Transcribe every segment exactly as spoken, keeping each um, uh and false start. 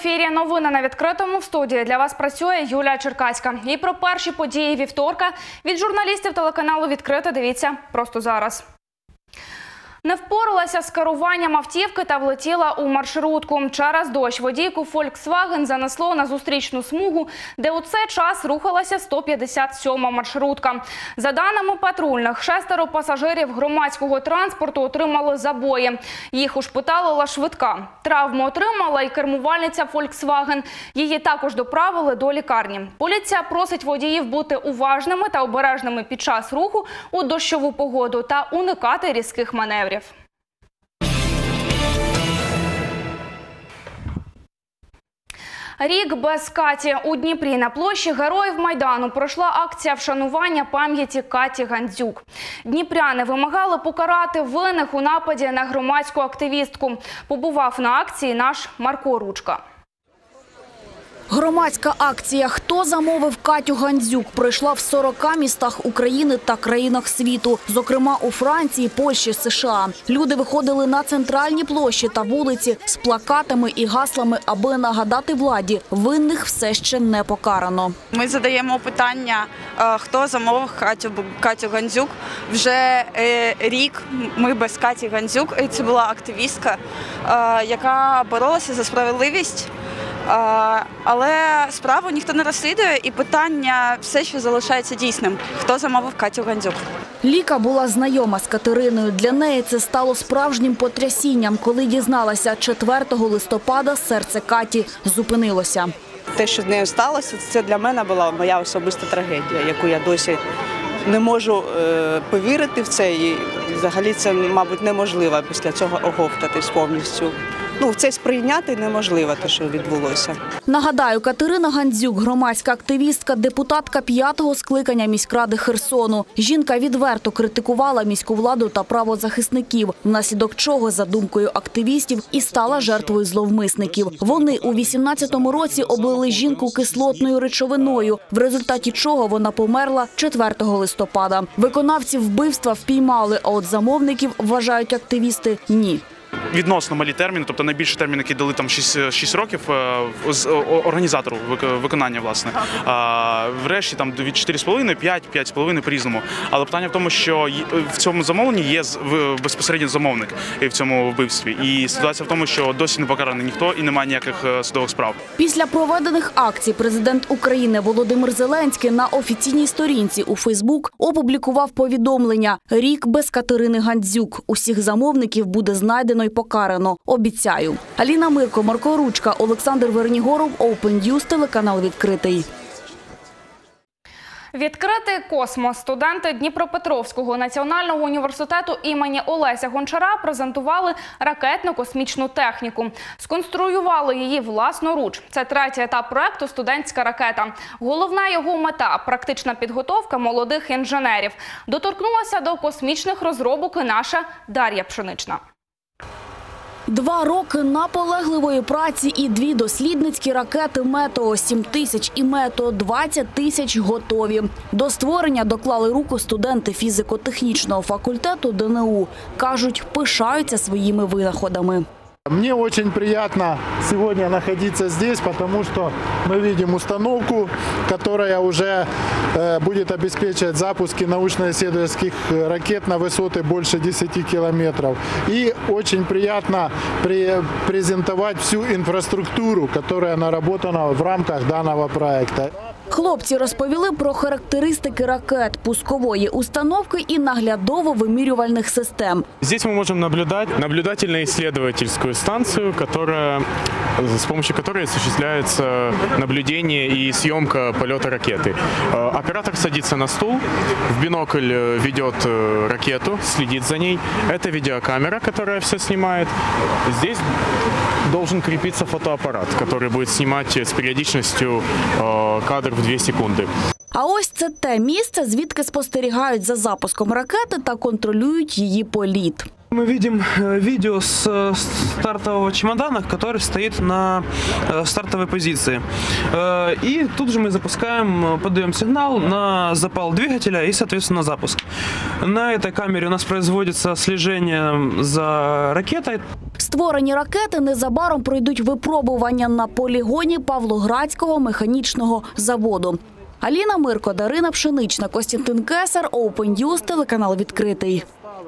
ефірі новини на відкритому. В студії для вас працює Юлія Черкаська. І про перші події вівторка від журналістів телеканалу «Відкрите» дивіться просто зараз. Не впоралася з керуванням автівки та влетіла у маршрутку. Через дощ водійку Volkswagen занесло на зустрічну смугу, де у цей час рухалася сто п'ятдесят сьома маршрутка. За даними патрульних, шестеро пасажирів громадського транспорту отримали забої. Їх ушпиталила швидка. Травму отримала і кермувальниця Volkswagen. Її також доправили до лікарні. Поліція просить водіїв бути уважними та обережними під час руху у дощову погоду та уникати різких маневрів. Рік без Каті. У Дніпрі на площі Героїв Майдану пройшла акція вшанування пам'яті Каті Гандзюк. Дніпряни вимагали покарати винних у нападі на громадську активістку. Побував на акції наш Марко Ручка. Громадська акція «Хто замовив Катю Гандзюк» пройшла в сорока містах України та країнах світу, зокрема у Франції, Польщі, США. Люди виходили на центральні площі та вулиці з плакатами і гаслами, аби нагадати владі – винних все ще не покарано. Ми задаємо питання, хто замовив Катю, Катю Гандзюк. Вже рік ми без Каті Гандзюк. Це була активістка, яка боролася за справедливість. Але справу ніхто не розслідує, і питання все ще залишається дійсним. Хто замовив Катю Гандзюк? Ліка була знайома з Катериною. Для неї це стало справжнім потрясінням, коли дізналася, четвертого листопада серце Каті зупинилося. Те, що з нею сталося, це для мене була моя особиста трагедія, яку я досі не можу повірити в це. І взагалі це, мабуть, неможливо після цього оговтатись повністю. Ну, це сприйняти неможливо, те, що відбулося. Нагадаю, Катерина Гандзюк – громадська активістка, депутатка п'ятого скликання міськради Херсону. Жінка відверто критикувала міську владу та правозахисників, внаслідок чого, за думкою активістів, і стала жертвою зловмисників. Вони у вісімнадцятому році облили жінку кислотною речовиною, в результаті чого вона померла четвертого листопада. Виконавців вбивства впіймали, а от замовників, вважають активісти, ні. Відносно малі терміни, тобто найбільший термін, який дали там шість років з організатору виконання, власне. А врешті там від чотири з половиною, п'ять, п'ять з половиною по-різному. Але питання в тому, що в цьому замовленні є безпосередньо замовник в цьому вбивстві. І ситуація в тому, що досі не покараний ніхто і немає ніяких судових справ. Після проведених акцій президент України Володимир Зеленський на офіційній сторінці у Фейсбук опублікував повідомлення «Рік без Катерини Гандзюк. Усіх замовників буде знайдено і покарано. Обіцяю». Аліна Мирко, Марко Ручка, Олександр Вернігоров, Open News, телеканал «Відкритий». Відкритий космос. Студенти Дніпропетровського національного університету імені Олеся Гончара презентували ракетно-космічну техніку. Сконструювали її власноруч. Це третій етап проекту «Студентська ракета». Головна його мета – практична підготовка молодих інженерів. Доторкнулася до космічних розробок і наша Дар'я Пшенична. Два роки наполегливої праці і дві дослідницькі ракети «Метео сім тисяч» і «Метео двадцять тисяч» готові. До створення доклали руку студенти фізико-технічного факультету Д Н У. Кажуть, пишаються своїми винаходами. Мне очень приятно сегодня находиться здесь, потому что мы видим установку, которая уже будет обеспечивать запуски научно-исследовательских ракет на высоты больше десяти километров. И очень приятно презентовать всю инфраструктуру, которая наработана в рамках данного проекта. Хлопці розповіли про характеристики ракет, пускової установки і наглядово-вимірювальних систем. Здесь мы можем наблюдать наблюдательно-исследовательскую станцию, которая, с помощью которой осуществляется наблюдение и съемка полета ракеты. Оператор садится на стул, в бинокль ведет ракету, следит за ней. Это видеокамера, которая все снимает. Здесь должен крепиться фотоаппарат, который будет снимать с периодичностью кадр в дві секунди. А ось це те місце, звідки спостерігають за запуском ракети та контролюють її політ. Мы видим видео с стартового чемодана, который стоит на стартовой позиции. И тут же мы запускаем, подаем сигнал на запал двигателя и, соответственно, запуск. На этой камере у нас производится слежение за ракетой. Створені ракети незабаром пройдуть випробування на полігоні Павлоградського механічного заводу. Аліна Мирко, Дарина Пшенична, Костянтин Кесар, Open News, телеканал «Відкритий».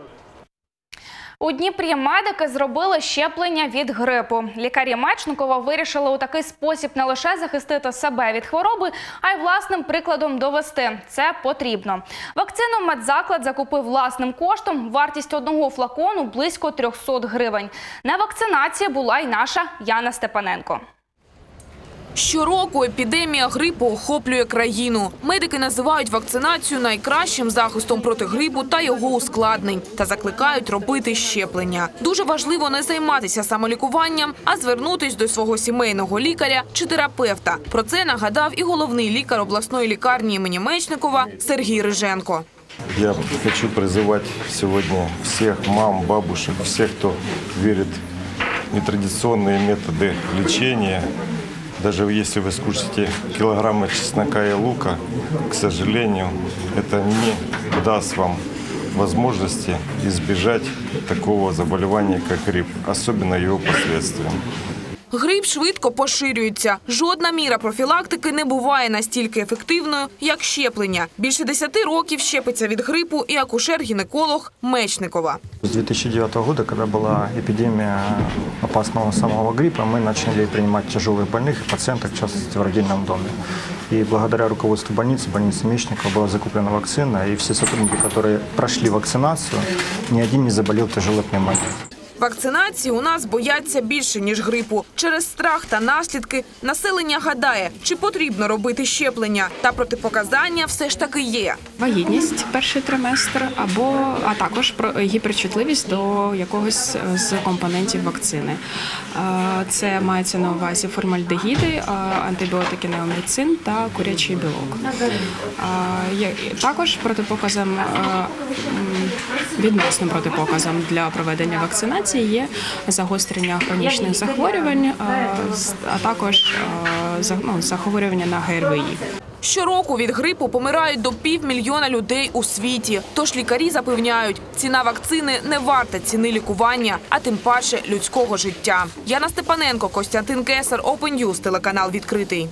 У Дніпрі медики зробили щеплення від грипу. Лікарі Мечникова вирішили у такий спосіб не лише захистити себе від хвороби, а й власним прикладом довести – це потрібно. Вакцину медзаклад закупив власним коштом, вартість одного флакону – близько трьохсот гривень. На вакцинації була й наша Яна Степаненко. Щороку епідемія грипу охоплює країну. Медики називають вакцинацію найкращим захистом проти грипу та його ускладнень та закликають робити щеплення. Дуже важливо не займатися самолікуванням, а звернутись до свого сімейного лікаря чи терапевта. Про це нагадав і головний лікар обласної лікарні імені Мечникова Сергій Риженко. Я хочу призывать сегодня всех мам, бабушек, всех, кто верит в нетрадиционные методы лечения. Даже если вы скушаете килограммы чеснока и лука, к сожалению, это не даст вам возможности избежать такого заболевания, как грипп, особенно его последствиям. Грип швидко поширюється. Жодна міра профілактики не буває настільки ефективною, як щеплення. Більше десяти років щепиться від грипу і акушер-гінеколог Мечникова. С две тысячи девятого года, когда была эпидемия опасного самого гриппа, мы начали принимать тяжелых больных и пациенток, в частности, в родильном доме. И благодаря руководству больницы, больницы Мечникова, была закуплена вакцина, и все сотрудники, которые прошли вакцинацию, ни один не заболел тяжелой пневмонией. Вакцинації у нас бояться більше, ніж грипу. Через страх та наслідки населення гадає, чи потрібно робити щеплення. Та протипоказання все ж таки є. Вагітність перший триместр, або, а також гіперчутливість до якогось з компонентів вакцини. Це мається на увазі формальдегіди, антибіотики неоміцин та курячий білок. Також протипоказом, відносно протипоказом для проведення вакцинації є загострення хронічних захворювань, а також ну, захворювання на ге ер ве і. Щороку від грипу помирають до півмільйона людей у світі. Тож лікарі запевняють, ціна вакцини не варта ціни лікування, а тим паче людського життя. Яна Степаненко, Костянтин Кесар, Open News, телеканал «Відкритий».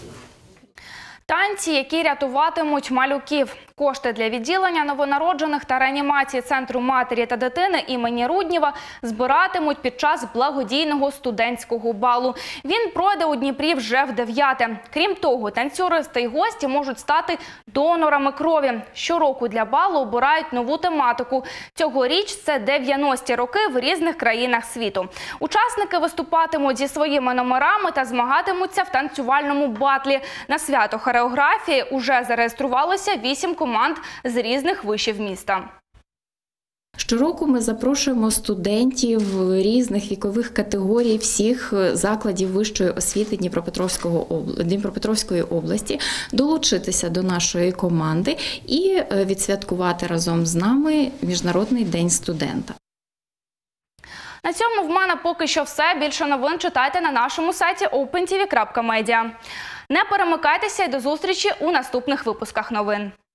Танці, які рятуватимуть малюків. Кошти для відділення новонароджених та реанімації Центру матері та дитини імені Руднєва збиратимуть під час благодійного студентського балу. Він пройде у Дніпрі вже в дев'яте. Крім того, танцюристи й гості можуть стати донорами крові. Щороку для балу обирають нову тематику. Цьогоріч це дев'яності роки в різних країнах світу. Учасники виступатимуть зі своїми номерами та змагатимуться в танцювальному батлі. На свято хореографії уже зареєструвалося вісім команд з різних вишів міста. Щороку ми запрошуємо студентів різних вікових категорій всіх закладів вищої освіти Дніпропетровського Дніпропетровської області долучитися до нашої команди і відсвяткувати разом з нами Міжнародний день студента. На цьому в мене поки що все. Більше новин читайте на нашому сайті open t v крапка media. Не перемикайтеся і до зустрічі у наступних випусках новин.